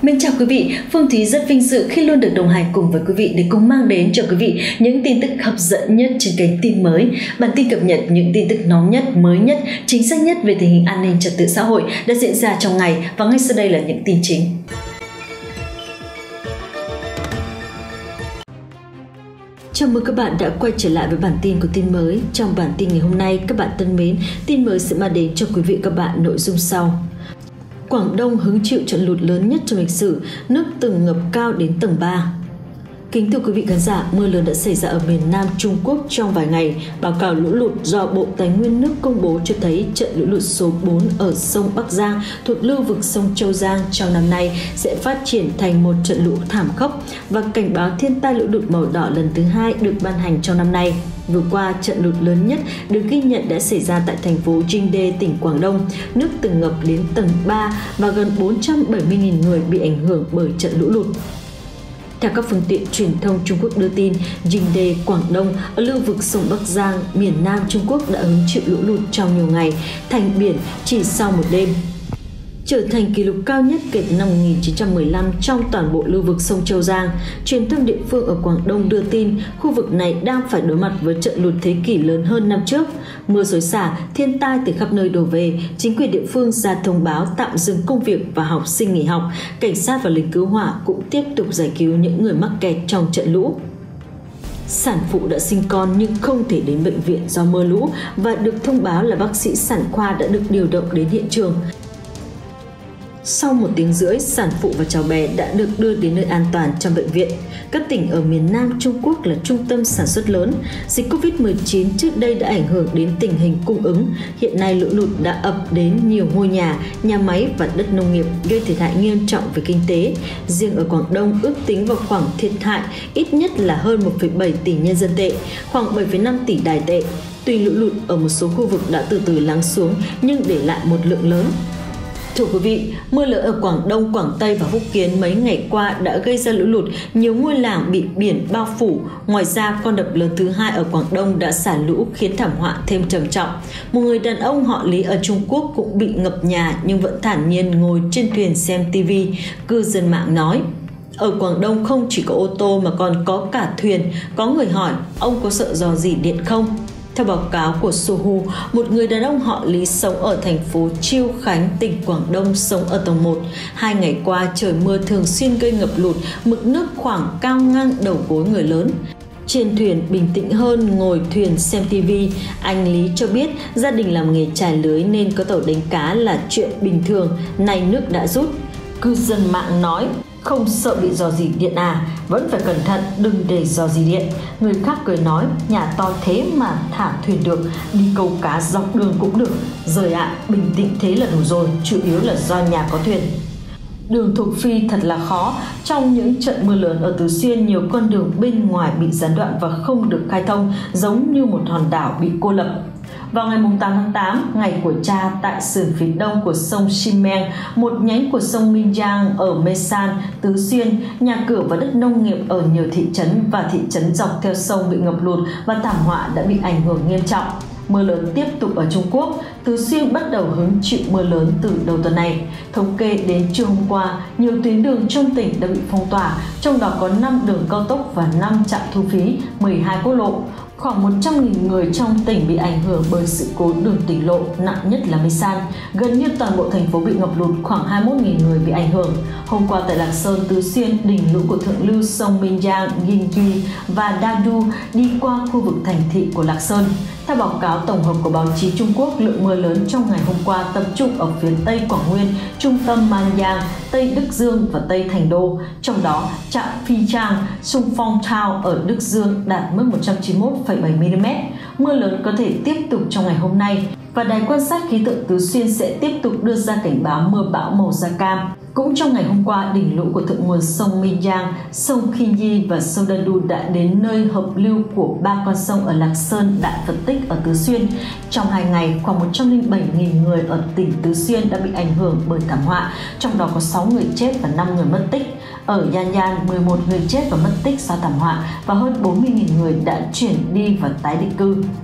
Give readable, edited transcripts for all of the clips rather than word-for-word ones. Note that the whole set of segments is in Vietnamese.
Mình chào quý vị, Phương Thúy rất vinh dự khi luôn được đồng hành cùng với quý vị để cùng mang đến cho quý vị những tin tức hấp dẫn nhất trên kênh Tin Mới. Bản tin cập nhật những tin tức nóng nhất, mới nhất, chính xác nhất về tình hình an ninh trật tự xã hội đã diễn ra trong ngày, và ngay sau đây là những tin chính. Chào mừng các bạn đã quay trở lại với bản tin của Tin Mới. Trong bản tin ngày hôm nay, các bạn thân mến, Tin Mới sẽ mang đến cho quý vị và các bạn nội dung sau. Quảng Đông hứng chịu trận lụt lớn nhất trong lịch sử, nước từng ngập cao đến tầng 3. Kính thưa quý vị khán giả, mưa lớn đã xảy ra ở miền Nam Trung Quốc trong vài ngày. Báo cáo lũ lụt do Bộ Tài nguyên nước công bố cho thấy trận lũ lụt số 4 ở sông Bắc Giang thuộc lưu vực sông Châu Giang trong năm nay sẽ phát triển thành một trận lũ thảm khốc, và cảnh báo thiên tai lũ lụt màu đỏ lần thứ 2 được ban hành trong năm nay. Vừa qua, trận lụt lớn nhất được ghi nhận đã xảy ra tại thành phố Jingde, tỉnh Quảng Đông. Nước từng ngập đến tầng 3 và gần 470.000 người bị ảnh hưởng bởi trận lũ lụt. Theo các phương tiện truyền thông Trung Quốc đưa tin, Jingde, Quảng Đông ở lưu vực sông Bắc Giang, miền Nam Trung Quốc đã hứng chịu lũ lụt trong nhiều ngày, thành biển chỉ sau một đêm, trở thành kỷ lục cao nhất kể từ năm 1915 trong toàn bộ lưu vực sông Châu Giang. Truyền thông địa phương ở Quảng Đông đưa tin khu vực này đang phải đối mặt với trận lụt thế kỷ lớn hơn năm trước. Mưa xối xả, thiên tai từ khắp nơi đổ về, chính quyền địa phương ra thông báo tạm dừng công việc và học sinh nghỉ học. Cảnh sát và lính cứu hỏa cũng tiếp tục giải cứu những người mắc kẹt trong trận lũ. Sản phụ đã sinh con nhưng không thể đến bệnh viện do mưa lũ, và được thông báo là bác sĩ sản khoa đã được điều động đến hiện trường. Sau 1 tiếng rưỡi, sản phụ và cháu bé đã được đưa đến nơi an toàn trong bệnh viện. Các tỉnh ở miền Nam Trung Quốc là trung tâm sản xuất lớn. Dịch Covid-19 trước đây đã ảnh hưởng đến tình hình cung ứng. Hiện nay lũ lụt đã ập đến nhiều ngôi nhà, nhà máy và đất nông nghiệp, gây thiệt hại nghiêm trọng về kinh tế. Riêng ở Quảng Đông ước tính vào khoảng thiệt hại ít nhất là hơn 1,7 tỷ nhân dân tệ, khoảng 7,5 tỷ đài tệ. Tuy lũ lụt ở một số khu vực đã từ từ lắng xuống nhưng để lại một lượng lớn. Thưa quý vị, mưa lớn ở Quảng Đông, Quảng Tây và Phúc Kiến mấy ngày qua đã gây ra lũ lụt, nhiều ngôi làng bị biển bao phủ. Ngoài ra, con đập lớn thứ 2 ở Quảng Đông đã xả lũ khiến thảm họa thêm trầm trọng. Một người đàn ông họ Lý ở Trung Quốc cũng bị ngập nhà nhưng vẫn thản nhiên ngồi trên thuyền xem TV. Cư dân mạng nói, ở Quảng Đông không chỉ có ô tô mà còn có cả thuyền. Có người hỏi, ông có sợ rò rỉ điện không? Theo báo cáo của Sohu, một người đàn ông họ Lý sống ở thành phố Chiêu Khánh, tỉnh Quảng Đông, sống ở tầng 1. 2 ngày qua, trời mưa thường xuyên gây ngập lụt, mực nước khoảng cao ngang đầu gối người lớn. Trên thuyền bình tĩnh hơn ngồi thuyền xem TV, anh Lý cho biết gia đình làm nghề chài lưới nên có tàu đánh cá là chuyện bình thường, nay nước đã rút. Cư dân mạng nói, không sợ bị rò rỉ điện à, vẫn phải cẩn thận, đừng để rò rỉ điện. Người khác cười nói, nhà to thế mà thả thuyền được, đi câu cá dọc đường cũng được. Rời ạ, bình tĩnh thế là đủ rồi, chủ yếu là do nhà có thuyền. Đường Thục Phi thật là khó. Trong những trận mưa lớn ở Tứ Xuyên, nhiều con đường bên ngoài bị gián đoạn và không được khai thông, giống như một hòn đảo bị cô lập. Vào ngày 8 tháng 8, ngày của cha, tại sườn phía đông của sông Ximeng, một nhánh của sông Minjiang ở Mesan, Tứ Xuyên, nhà cửa và đất nông nghiệp ở nhiều thị trấn và thị trấn dọc theo sông bị ngập lụt và thảm họa đã bị ảnh hưởng nghiêm trọng. Mưa lớn tiếp tục ở Trung Quốc, Tứ Xuyên bắt đầu hứng chịu mưa lớn từ đầu tuần này. Thống kê đến trưa hôm qua, nhiều tuyến đường trong tỉnh đã bị phong tỏa, trong đó có 5 đường cao tốc và 5 trạm thu phí, 12 quốc lộ. Khoảng 100.000 người trong tỉnh bị ảnh hưởng bởi sự cố đường tỉnh lộ, nặng nhất là Mesan. Gần như toàn bộ thành phố bị ngập lụt, khoảng 21.000 người bị ảnh hưởng. Hôm qua tại Lạc Sơn, Tứ Xuyên, đỉnh lũ của thượng lưu sông Minjiang, Yingyi và Dadu đi qua khu vực thành thị của Lạc Sơn. Theo báo cáo tổng hợp của báo chí Trung Quốc, lượng mưa lớn trong ngày hôm qua tập trung ở phía Tây Quảng Nguyên, trung tâm Manyang, Tây Đức Dương và Tây Thành Đô. Trong đó, trạm Phi Trang, Sung Phong Town ở Đức Dương đạt mức 191,7 mm. Mưa lớn có thể tiếp tục trong ngày hôm nay, và Đài quan sát khí tượng Tứ Xuyên sẽ tiếp tục đưa ra cảnh báo mưa bão màu da cam. Cũng trong ngày hôm qua, đỉnh lũ của thượng nguồn sông Minjiang, sông Yingyi và sông Dadu đã đến nơi hợp lưu của 3 con sông ở Lạc Sơn, Đại Phật Tích ở Tứ Xuyên. Trong 2 ngày, khoảng 107.000 người ở tỉnh Tứ Xuyên đã bị ảnh hưởng bởi thảm họa, trong đó có 6 người chết và 5 người mất tích. Ở Yanyan, 11 người chết và mất tích do thảm họa và hơn 40.000 người đã chuyển đi và tái định cư.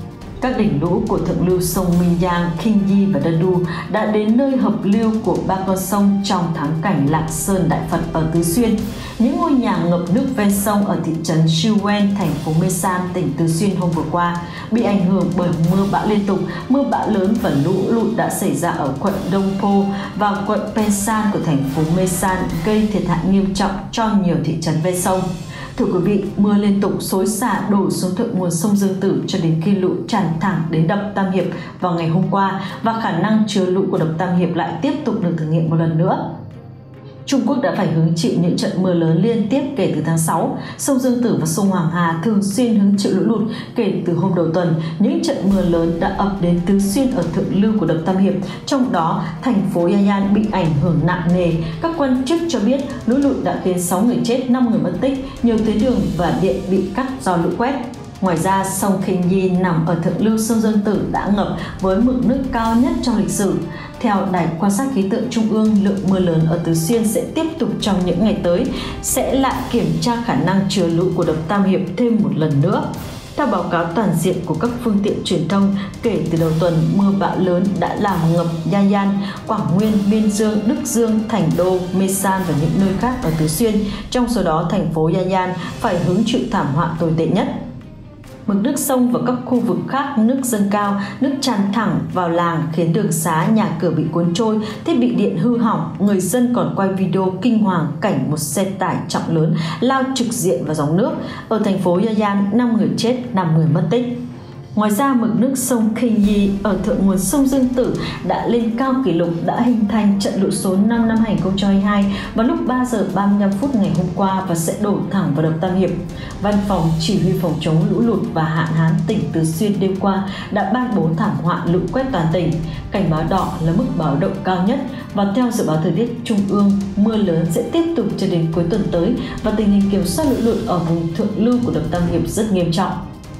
Các đỉnh lũ của thượng lưu sông Minh Giang, Kinh Di và Đa Đu đã đến nơi hợp lưu của ba con sông trong thắng cảnh Lạc Sơn Đại Phật ở Tứ Xuyên. Những ngôi nhà ngập nước ven sông ở thị trấn Siêu Wen, thành phố Mê San, tỉnh Tứ Xuyên hôm vừa qua bị ảnh hưởng bởi mưa bão liên tục. Mưa bão lớn và lũ lụt đã xảy ra ở quận Đông Po và quận Pensan của thành phố Mê San, gây thiệt hại nghiêm trọng cho nhiều thị trấn ven sông. Thưa quý vị, mưa liên tục xối xả đổ xuống thượng nguồn sông Dương Tử cho đến khi lũ tràn thẳng đến đập Tam Hiệp vào ngày hôm qua, và khả năng chứa lũ của đập Tam Hiệp lại tiếp tục được thử nghiệm một lần nữa. Trung Quốc đã phải hứng chịu những trận mưa lớn liên tiếp kể từ tháng 6. Sông Dương Tử và sông Hoàng Hà thường xuyên hứng chịu lũ lụt kể từ hôm đầu tuần. Những trận mưa lớn đã ập đến Tứ Xuyên ở thượng lưu của đập Tam Hiệp. Trong đó, thành phố Yayan bị ảnh hưởng nặng nề. Các quan chức cho biết lũ lụt đã khiến 6 người chết, 5 người mất tích, nhiều tuyến đường và điện bị cắt do lũ quét. Ngoài ra, sông Kinh Di nằm ở thượng lưu sông Dương Tử đã ngập với mực nước cao nhất trong lịch sử. Theo Đài quan sát khí tượng Trung ương, lượng mưa lớn ở Tứ Xuyên sẽ tiếp tục trong những ngày tới, sẽ lại kiểm tra khả năng chứa lũ của đập Tam Hiệp thêm một lần nữa. Theo báo cáo toàn diện của các phương tiện truyền thông, kể từ đầu tuần, mưa bão lớn đã làm ngập Yayan, Quảng Nguyên, Biên Dương, Đức Dương, Thành Đô, Mê San và những nơi khác ở Tứ Xuyên. Trong số đó, thành phố Yayan phải hứng chịu thảm họa tồi tệ nhất. Mực nước sông và các khu vực khác nước dâng cao, nước tràn thẳng vào làng khiến đường xá, nhà cửa bị cuốn trôi, thiết bị điện hư hỏng. Người dân còn quay video kinh hoàng cảnh một xe tải trọng lớn lao trực diện vào dòng nước. Ở thành phố Yayan, 5 người chết, 5 người mất tích. Ngoài ra, mực nước sông Kinh Di ở thượng nguồn sông Dương Tử đã lên cao kỷ lục, đã hình thành trận lũ số 5 năm 2022 vào lúc 3 giờ 35 phút ngày hôm qua và sẽ đổ thẳng vào đập Tam Hiệp. Văn phòng Chỉ huy phòng chống lũ lụt và hạn hán tỉnh Tứ Xuyên đêm qua đã ban bố thảm họa lũ quét toàn tỉnh. Cảnh báo đỏ là mức báo động cao nhất, và theo dự báo thời tiết Trung ương, mưa lớn sẽ tiếp tục cho đến cuối tuần tới và tình hình kiểm soát lũ lụt ở vùng thượng lưu của đập Tam Hiệp rất nghiêm trọng.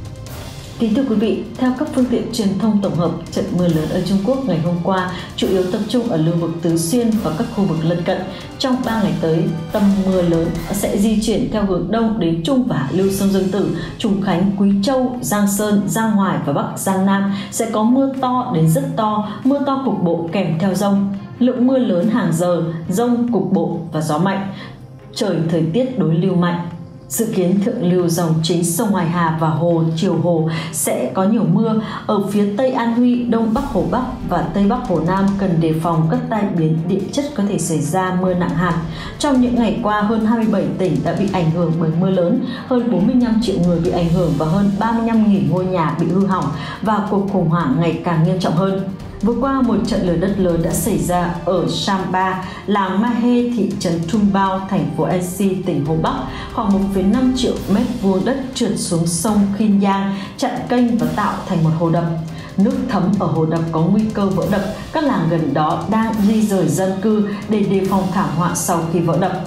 Kính thưa quý vị, theo các phương tiện truyền thông tổng hợp, trận mưa lớn ở Trung Quốc ngày hôm qua chủ yếu tập trung ở lưu vực Tứ Xuyên và các khu vực lân cận. Trong 3 ngày tới, tâm mưa lớn sẽ di chuyển theo hướng đông đến trung và hạ lưu sông Dương Tử, Trùng Khánh, Quý Châu, Giang Sơn, Giang Hoài và Bắc Giang Nam sẽ có mưa to đến rất to, mưa to cục bộ kèm theo dông. Lượng mưa lớn hàng giờ, dông cục bộ và gió mạnh. Trời thời tiết đối lưu mạnh. Dự kiến thượng lưu dòng chính sông Hoài Hà và hồ Chiều Hồ sẽ có nhiều mưa. Ở phía Tây An Huy, Đông Bắc Hồ Bắc và Tây Bắc Hồ Nam cần đề phòng các tai biến địa chất có thể xảy ra mưa nặng hạt. Trong những ngày qua, hơn 27 tỉnh đã bị ảnh hưởng bởi mưa lớn, hơn 45 triệu người bị ảnh hưởng và hơn 35.000 ngôi nhà bị hư hỏng, và cuộc khủng hoảng ngày càng nghiêm trọng hơn. Vừa qua, một trận lở đất lớn đã xảy ra ở Samba, làng Mahe, thị trấn Trung Bao, thành phố Ensi, tỉnh Hồ Bắc. Khoảng 1,5 triệu mét vuông đất trượt xuống sông Kinh Giang, chặn kênh và tạo thành một hồ đập. Nước thấm ở hồ đập có nguy cơ vỡ đập. Các làng gần đó đang di rời dân cư để đề phòng thảm họa sau khi vỡ đập.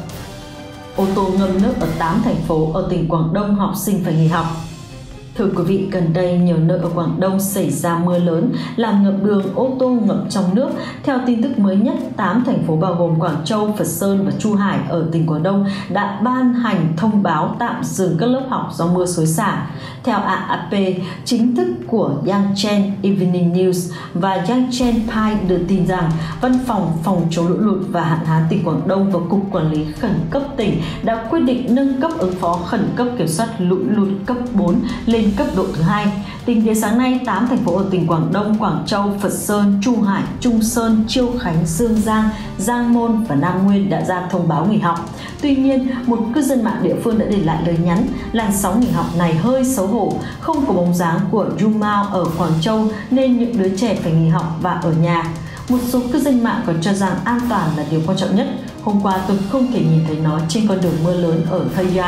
Ô tô ngâm nước ở 8 thành phố ở tỉnh Quảng Đông, học sinh phải nghỉ học. Thưa quý vị, gần đây nhiều nơi ở Quảng Đông xảy ra mưa lớn làm ngập đường, ô tô ngập trong nước. Theo tin tức mới nhất, 8 thành phố bao gồm Quảng Châu, Phật Sơn và Chu Hải ở tỉnh Quảng Đông đã ban hành thông báo tạm dừng các lớp học do mưa xối xả. Theo AFP, chính thức của Yangchen Evening News và Yangchen Pai đưa tin rằng Văn phòng phòng chống lũ lụt và hạn hán tỉnh Quảng Đông và Cục Quản lý Khẩn cấp tỉnh đã quyết định nâng cấp ứng phó khẩn cấp kiểm soát lũ lụt cấp 4 lên cấp độ thứ 2. Tính đến sáng nay, 8 thành phố ở tỉnh Quảng Đông, Quảng Châu, Phật Sơn, Chu Hải, Trung Sơn, Chiêu Khánh, Dương Giang, Giang Môn và Nam Nguyên đã ra thông báo nghỉ học. Tuy nhiên, một cư dân mạng địa phương đã để lại lời nhắn: làn sóng nghỉ học này hơi xấu hổ, không có bóng dáng của Yumao ở Quảng Châu nên những đứa trẻ phải nghỉ học và ở nhà. Một số cư dân mạng còn cho rằng an toàn là điều quan trọng nhất. Hôm qua tôi không thể nhìn thấy nó trên con đường mưa lớn ở Haiyan.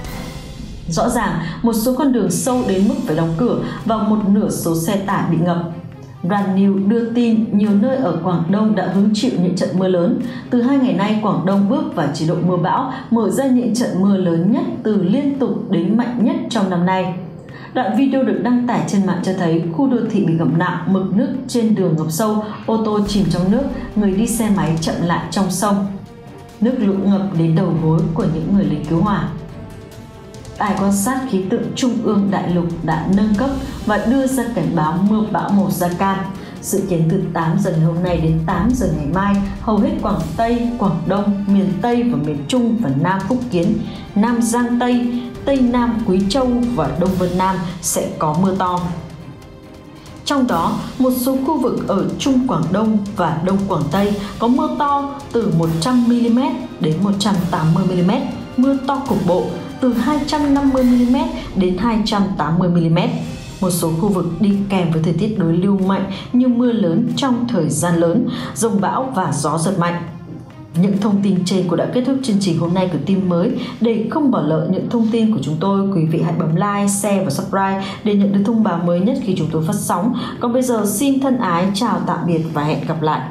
Rõ ràng, một số con đường sâu đến mức phải đóng cửa và một nửa số xe tải bị ngập. Brand New đưa tin nhiều nơi ở Quảng Đông đã hứng chịu những trận mưa lớn. Từ 2 ngày nay, Quảng Đông bước vào chế độ mưa bão, mở ra những trận mưa lớn nhất từ liên tục đến mạnh nhất trong năm nay. Đoạn video được đăng tải trên mạng cho thấy khu đô thị bị ngập nặng, mực nước trên đường ngập sâu, ô tô chìm trong nước, người đi xe máy chậm lại trong sông. Nước lũ ngập đến đầu gối của những người lính cứu hỏa. Đài quan sát khí tượng Trung ương Đại lục đã nâng cấp và đưa ra cảnh báo mưa bão màu da cam. Dự kiến từ 8 giờ ngày hôm nay đến 8 giờ ngày mai, hầu hết Quảng Tây, Quảng Đông, miền Tây và miền Trung và Nam Phúc Kiến, Nam Giang Tây, Tây Nam Quý Châu và Đông Vân Nam sẽ có mưa to. Trong đó, một số khu vực ở Trung Quảng Đông và Đông Quảng Tây có mưa to từ 100mm đến 180mm, mưa to cục bộ từ 250mm đến 280mm. Một số khu vực đi kèm với thời tiết đối lưu mạnh như mưa lớn trong thời gian lớn, dông bão và gió giật mạnh. Những thông tin trên cũng đã kết thúc chương trình hôm nay của Tin Mới. Để không bỏ lỡ những thông tin của chúng tôi, quý vị hãy bấm like, share và subscribe để nhận được thông báo mới nhất khi chúng tôi phát sóng. Còn bây giờ xin thân ái chào tạm biệt và hẹn gặp lại.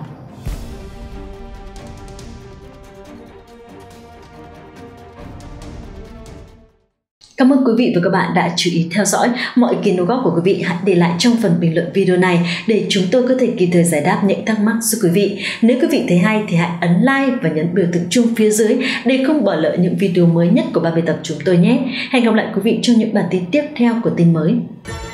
Cảm ơn quý vị và các bạn đã chú ý theo dõi. Mọi ý kiến đóng góp của quý vị hãy để lại trong phần bình luận video này để chúng tôi có thể kịp thời giải đáp những thắc mắc của quý vị. Nếu quý vị thấy hay thì hãy ấn like và nhấn biểu tượng chuông phía dưới để không bỏ lỡ những video mới nhất của ban biên tập chúng tôi nhé. Hẹn gặp lại quý vị trong những bản tin tiếp theo của Tin Mới.